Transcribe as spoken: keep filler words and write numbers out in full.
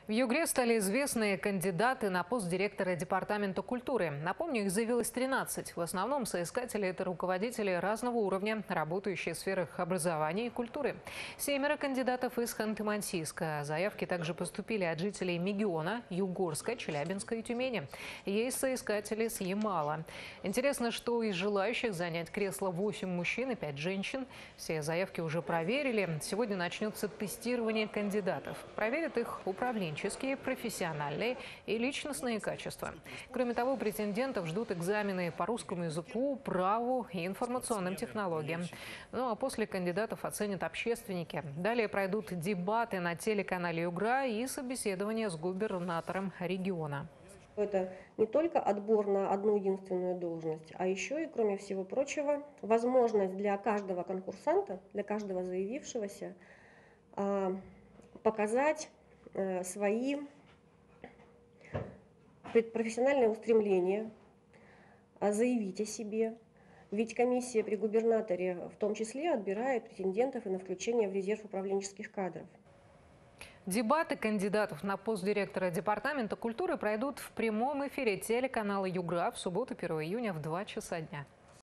В Югре стали известные кандидаты на пост директора Департамента культуры. Напомню, их заявилось тринадцать. В основном соискатели – это руководители разного уровня, работающие в сферах образования и культуры. Семеро кандидатов из Ханты-Мансийска. Заявки также поступили от жителей Мегиона, Югорска, Челябинска и Тюмени. Есть соискатели с Ямала. Интересно, что из желающих занять кресло восемь мужчин и пять женщин. Все заявки уже проверили. Сегодня начнется тестирование кандидатов. Проверят их управленческие, профессиональные и личностные качества. Кроме того, претендентов ждут экзамены по русскому языку, праву и информационным технологиям. Ну а после кандидатов оценят общественники. Далее пройдут дебаты на телеканале «Югра» и собеседование с губернатором региона. Это не только отбор на одну единственную должность, а еще и, кроме всего прочего, возможность для каждого конкурсанта, для каждого заявившегося показать свои профессиональные устремления, заявить о себе. Ведь комиссия при губернаторе в том числе отбирает претендентов и на включение в резерв управленческих кадров. Дебаты кандидатов на пост директора Департамента культуры пройдут в прямом эфире телеканала «Югра» в субботу, первого июня в два часа дня.